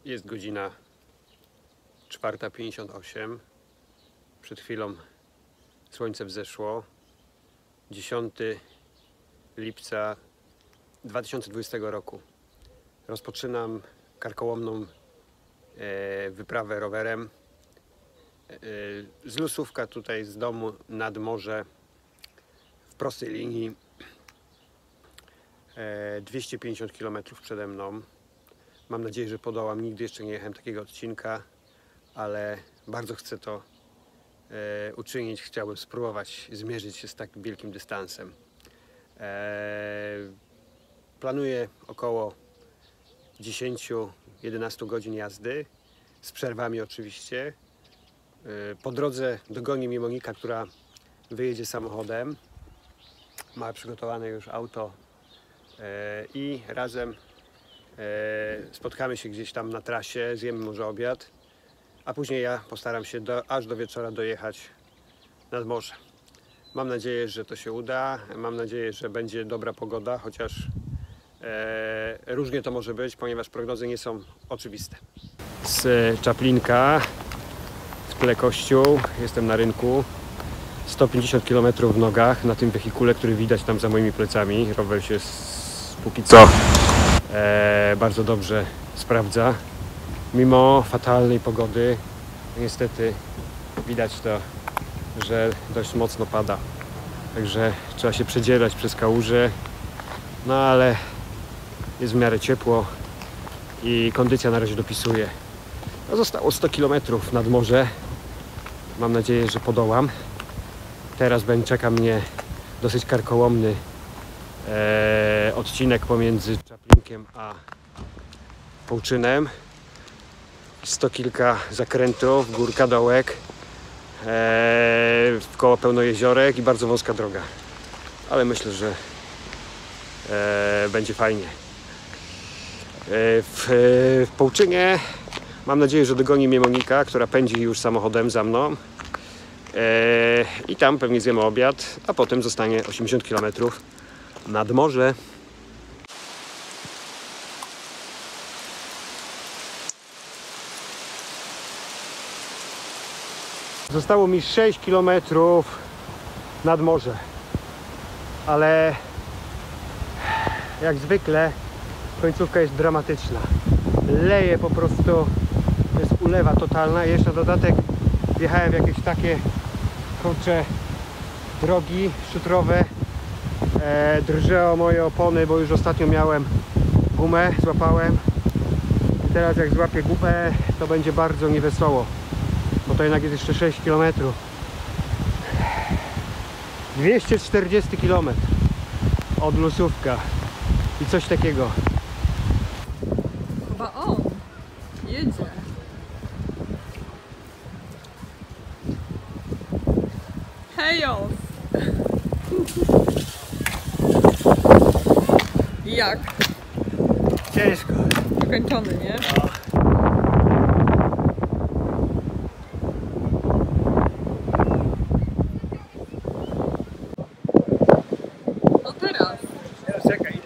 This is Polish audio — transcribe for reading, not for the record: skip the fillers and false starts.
Jest godzina 4:58. Przed chwilą słońce wzeszło. 10 lipca 2020 roku. Rozpoczynam karkołomną wyprawę rowerem z Lusówka, tutaj z domu nad morze, w prostej linii. 250 km przede mną. Mam nadzieję, że podołam. Nigdy jeszcze nie jechałem takiego odcinka, ale bardzo chcę to uczynić. Chciałbym spróbować zmierzyć się z tak wielkim dystansem. Planuję około 10-11 godzin jazdy, z przerwami oczywiście. Po drodze dogoni mnie Monika, która wyjedzie samochodem. Ma przygotowane już auto i razem spotkamy się gdzieś tam na trasie, zjemy może obiad, a później ja postaram się aż do wieczora dojechać nad morze. Mam nadzieję, że to się uda, mam nadzieję, że będzie dobra pogoda, chociaż różnie to może być, ponieważ prognozy nie są oczywiste. Z Czaplinka, w tle kościół, jestem na rynku. 150 km w nogach na tym wehikule, który widać tam za moimi plecami. Rower się póki co bardzo dobrze sprawdza. Mimo fatalnej pogody, niestety widać to, że dość mocno pada. Także trzeba się przedzierać przez kałuże. No ale jest w miarę ciepło i kondycja na razie dopisuje. No, zostało 100 km nad morze. Mam nadzieję, że podołam. Teraz czeka mnie dosyć karkołomny odcinek pomiędzy Czaplinkiem a Połczynem. 100 kilka zakrętów, górka, dołek, wkoło pełno jeziorek i bardzo wąska droga. Ale myślę, że będzie fajnie. W Połczynie mam nadzieję, że dogoni mnie Monika, która pędzi już samochodem za mną. I tam pewnie zjemy obiad, a potem zostanie 80 km nad morze. Zostało mi 6 km nad morze, ale jak zwykle końcówka jest dramatyczna. Leje po prostu, jest ulewa totalna. Jeszcze na dodatek wjechałem w jakieś takie, kurcze, drogi szutrowe. Drżę o moje opony, bo już ostatnio miałem gumę, złapałem. I teraz jak złapię gumę, to będzie bardzo niewesoło, bo to jednak jest jeszcze 6 km. 240 km od Lusówka i coś takiego. Chyba on jedzie. Hejos! Jak? Ciężko. Ukończony, nie? No teraz. Czekaj.